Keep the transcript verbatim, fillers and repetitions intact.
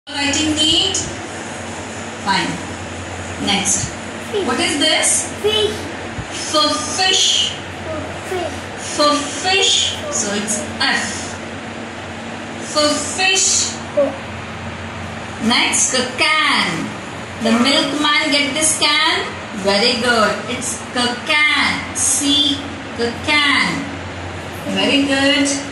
Writing neat. Fine. Next. Fish. What is this? Fish. For fish. Fish. For fish. So it's F. For fish. Next, can. The milkman get this can? Very good. It's can. C. Can. Very good.